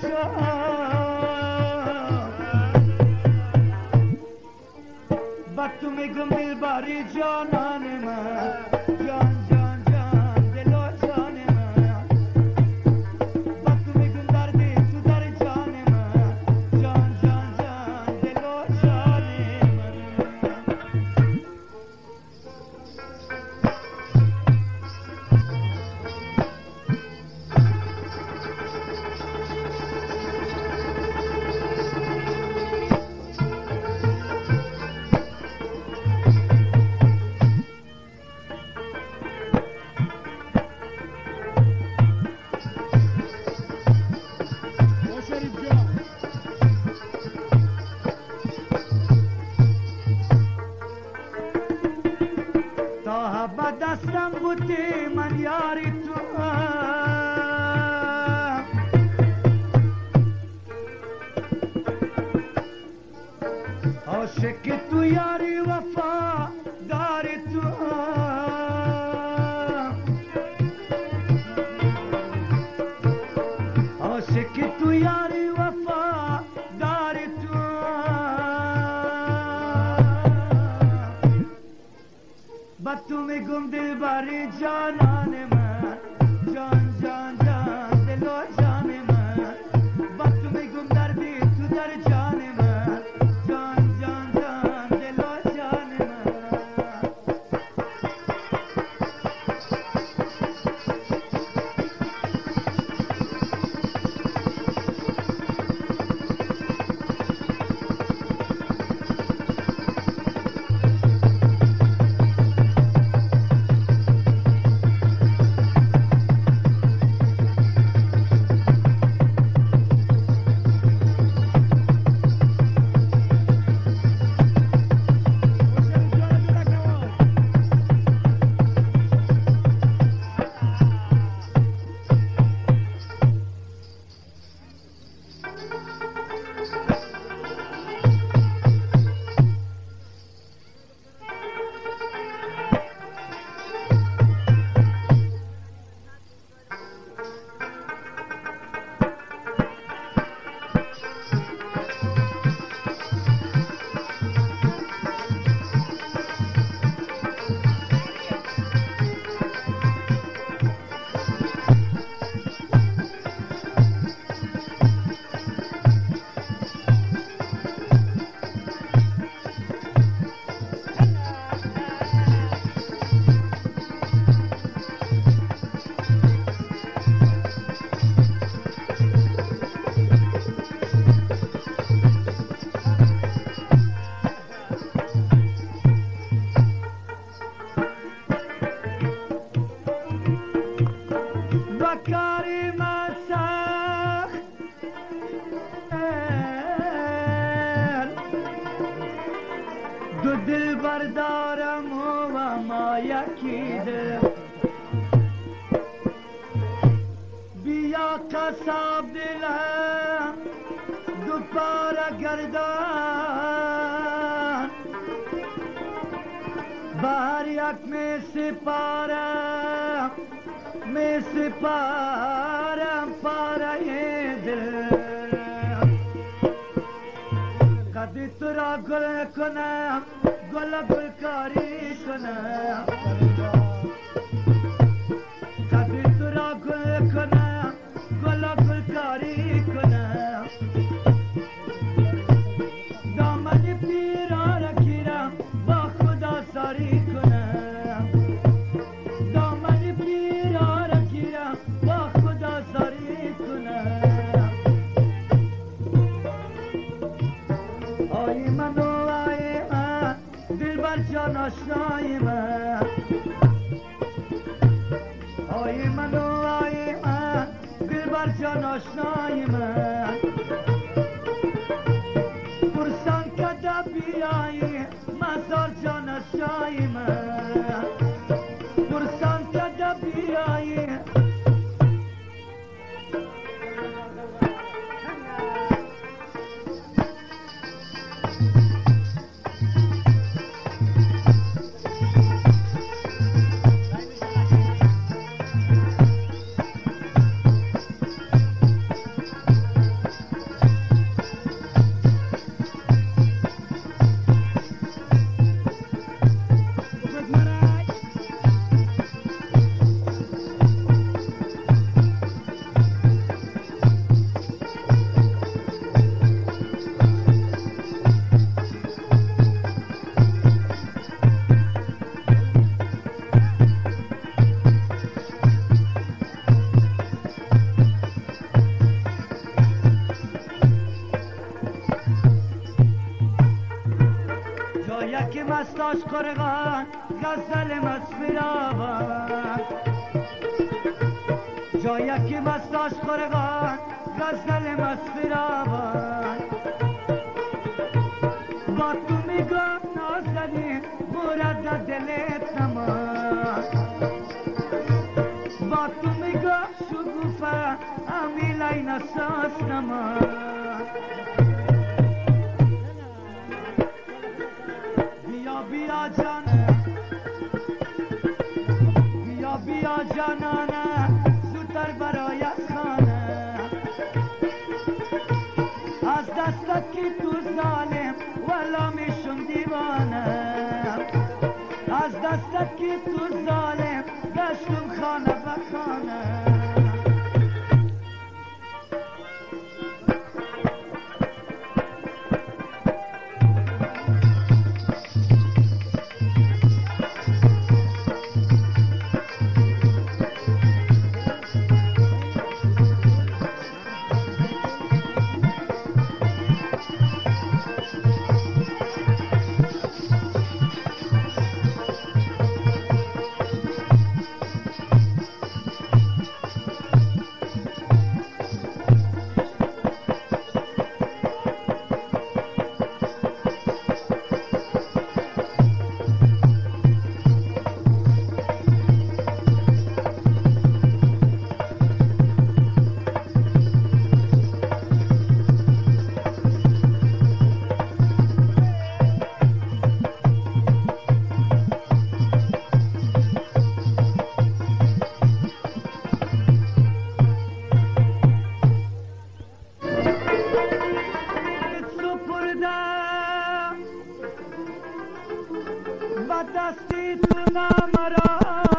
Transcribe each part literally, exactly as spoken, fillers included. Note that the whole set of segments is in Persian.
Bak tu me gumbil bari janane ma Jan jan jan dilo jane ma Bak tu me gumdar de tu dar jane ma Jan jan jan dilo jane ma دستم بودی من یاری تو عاشق تو یاری وفا داری تو عاشق تو یاری وفا داری تو بس تو میگم دل باری جانان من جان جان جان دل و جان من بس تو میگم دردی تو در جان من جان جان جان دل و جان من بکاری مسخ دو دل بردارم و ما یکی دل بیا قصاب دلم دو پاره گردان بهر یک می سپارم می سپارم پاره دل کدی تو را گل کنم گل گلکاری کنم کدی تو را گل کنم گل گلکاری کنم دامن پیرا را گیرم با خدا ساری کنم دامن پیرا را گیرم با خدا ساری کنم آی من و آی من دل بر جان آشنای من آی من و آی من دل بر جان آشنای من پرسان کده بیایی مزار جان آشنای من پرسان کده بیایی که مستاش قرغان غزل مسفراوان جایی که مستاش قرغان غزل مسفراوان با تو میگم نازنین مرد دلت نمان با تو میگم شگوفه امیلای نساس نمان بیا بیا جانم بیا بیا جانانه زودتر برای خانه از دستت که تو ظالم ولا میشم دیوانه از دستت که تو ظالم گشتم خانه به خانه دستی تو نمرا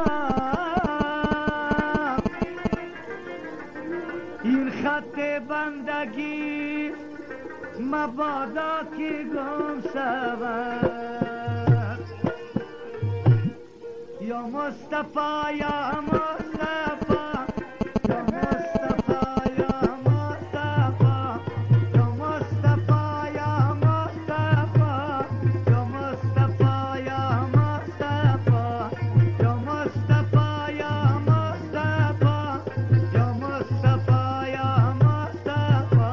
این خط بندگی مبادا که گم شود یا مصطفی یا مصطفی یا مصطفی یا مصطفی یا مصطفی یا مصطفی یا مصطفی یا مصطفی یا مصطفی یا مصطفی یا مصطفی یا مصطفی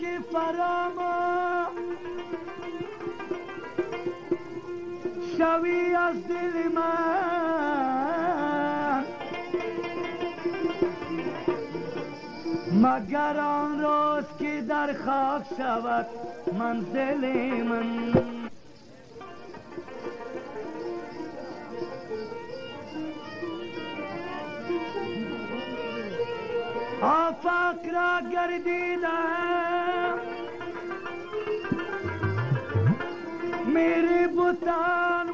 که فرامو شوی از دل من مگر آن روز که در خاک شود منزل من. آفاق را گردیدم میری بتان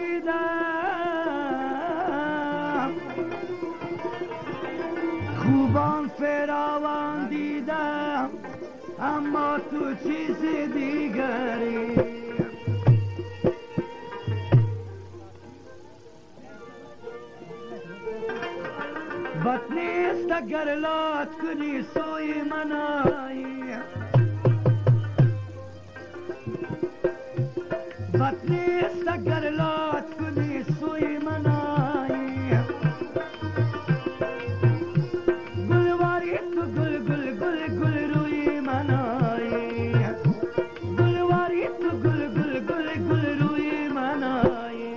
ورزیدم خوبان فراوان دیدم اما تو چیز دیگری. بد نیست اگر لات کنی سوی من آیی بد نیست اگر لات کنی سوی من آیی گلواری تو گل گل گل گل روی من آیی گلواری تو گل گل گل گل روی من آیی.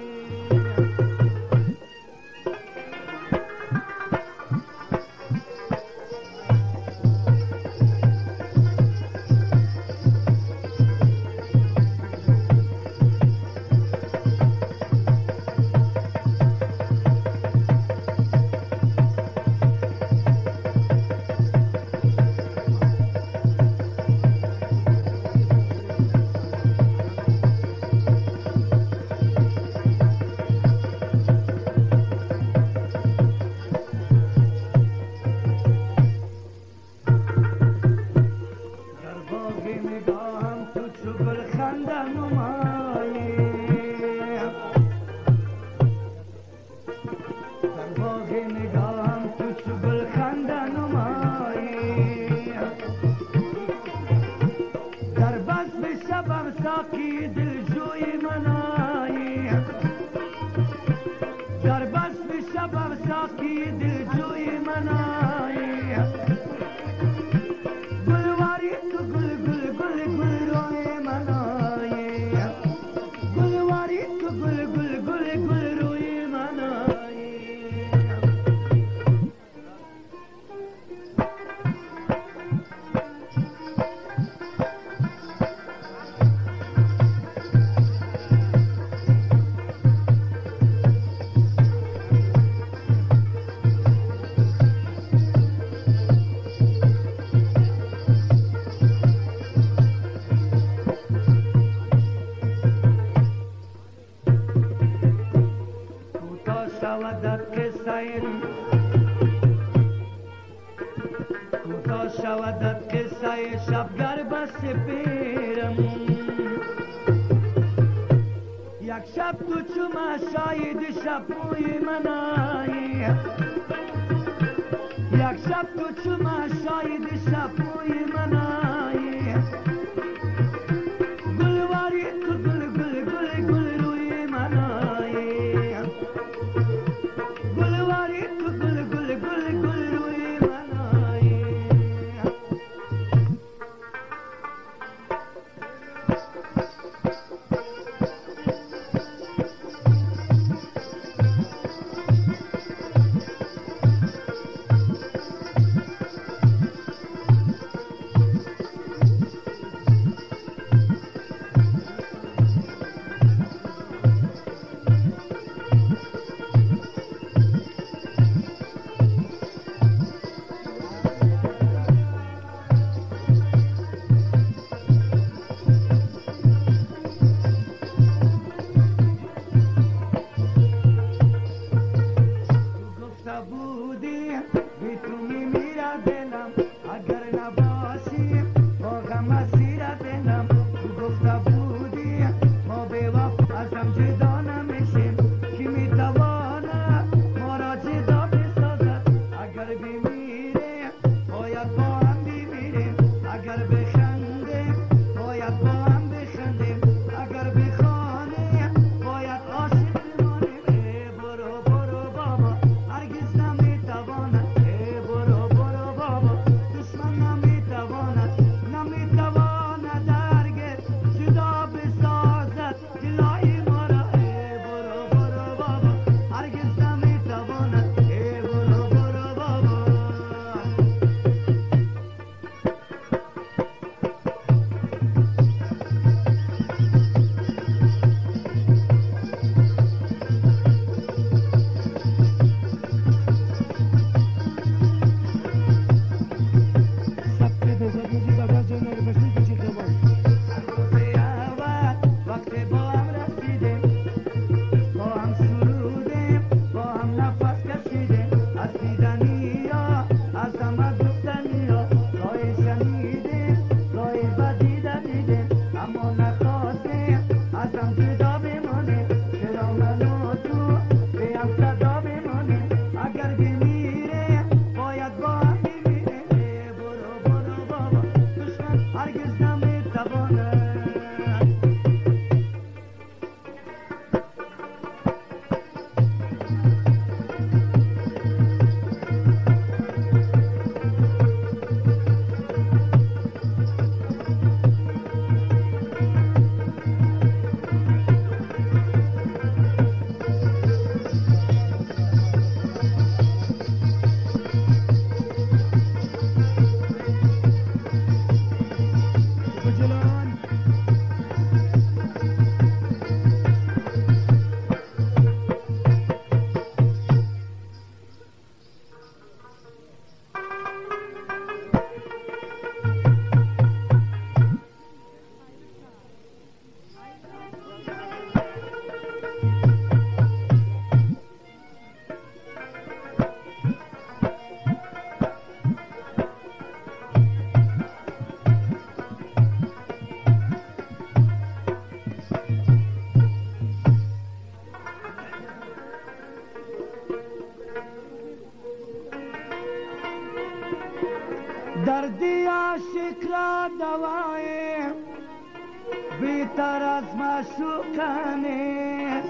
بیتر از معشوقانه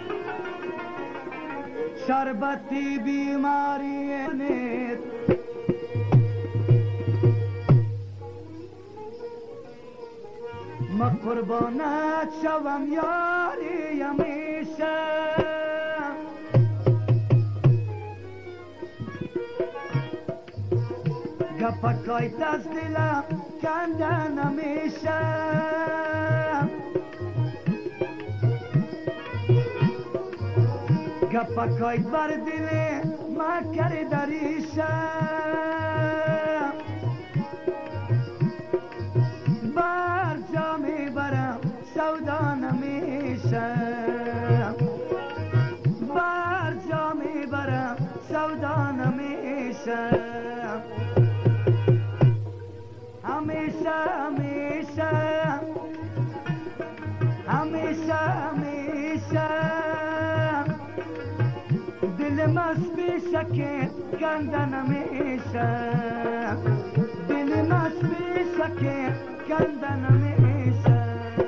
شربتی بیماری نیست ما قربانت شوم یاری همیشه گپکایت از دلم کندن همیشه گپکایت بر دل ما کرده ریشه بر جا میبرم سودا نمیشه بر جا میبرم سودا نمیشه همیشه همیشه همیشه همیشه دل مست بیشه که کندن همیشه دل مست بیشه که کندن همیشه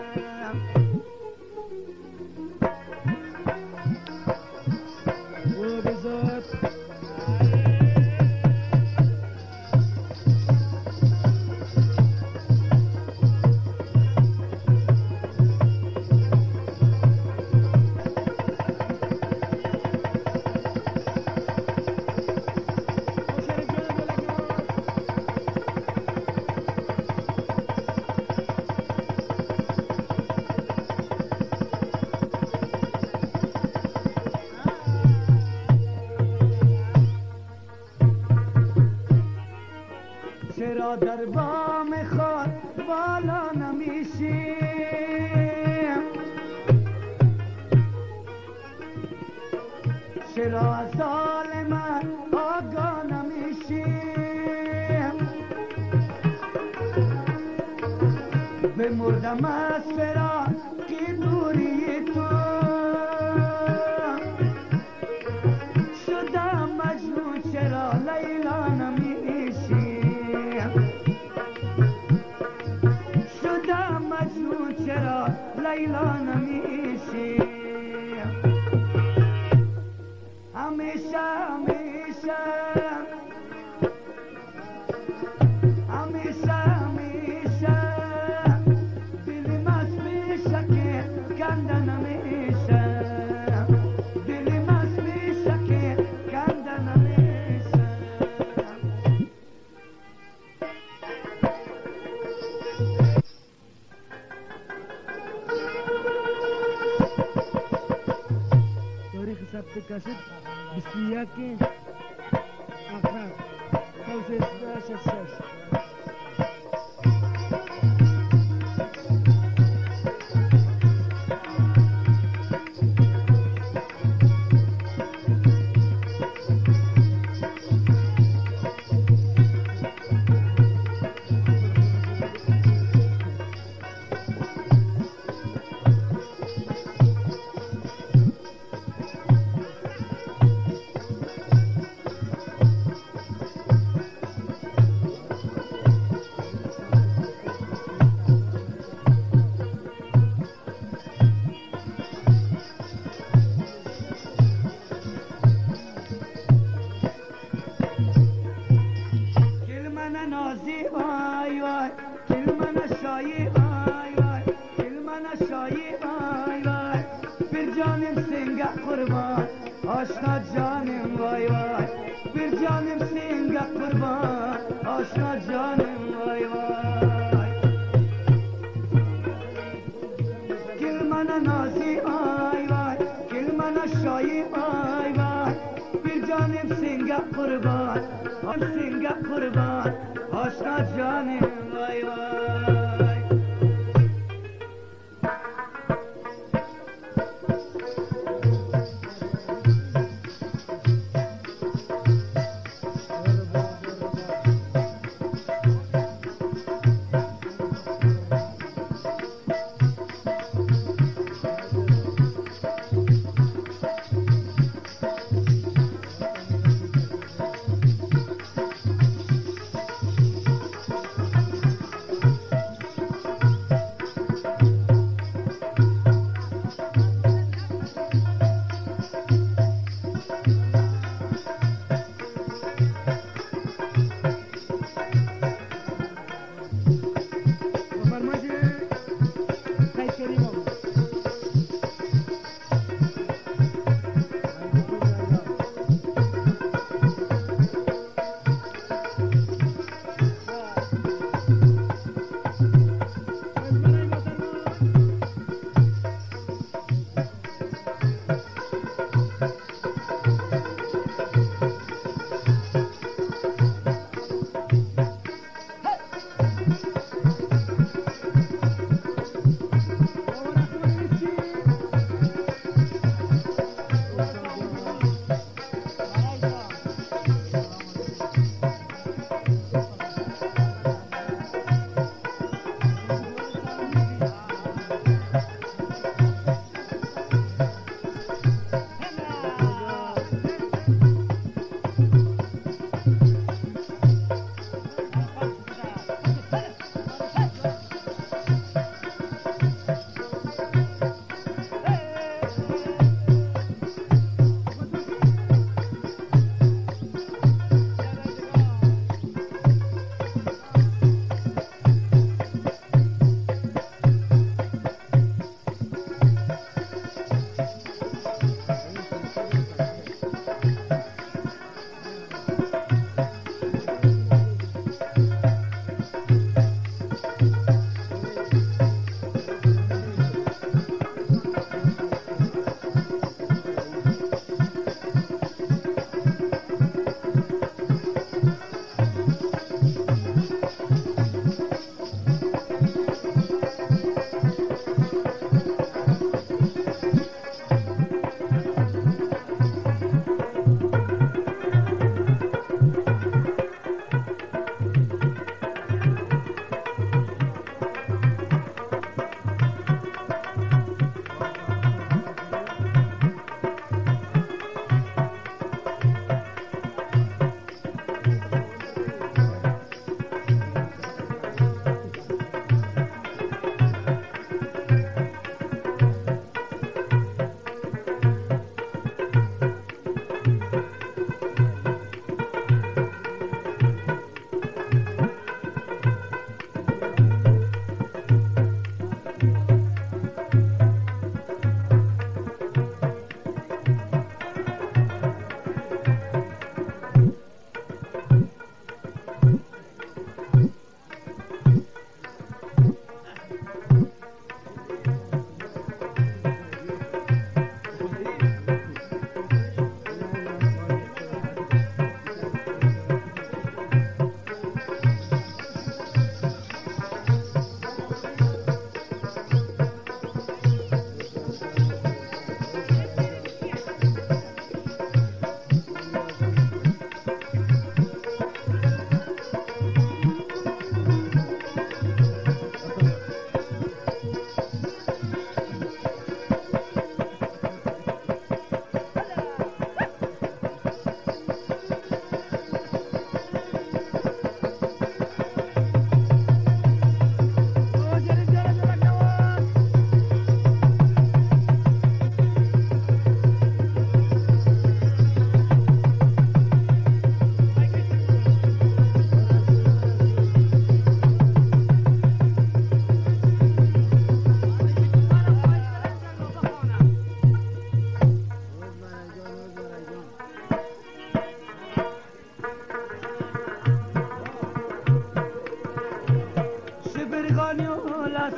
چرا در بام خود بالا نمیشی چرا از حال من آگاه نمیشی بمردم از فراق دوری تو شدم مجنون چرا لیلا نمیشی شدم مجنون چرا لیلا نمیشی همیشه همیشه همیشه همیشه دل مست میشه که کندن همیشه دل مست میشه که کندن همیشه تاریخ ثبت کاسد بیست و یک آخر خمسة عشر شش نازی وای وای دل من شایی وای وای دل من شایی وای وای بر جانم سنگ قربان آشنا جانم وای وای بر جانم سنگ قربان آشنا جانم وای وای دل من نازی وای وای دل من شایی وای وای بر جانم سنگ قربان سنگ قربان آشنا جانم وای وای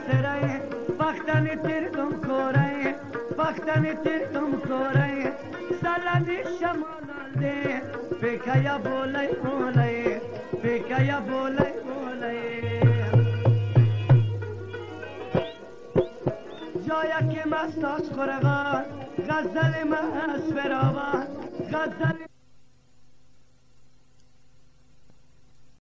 سرای وقتن تیر تم کورای وقتن تیر تم کورای سالانی شمالنده پیکایا بولای بولای پیکایا بولای بولای جایا که مستاش خورگان غزل مست فراوان غزل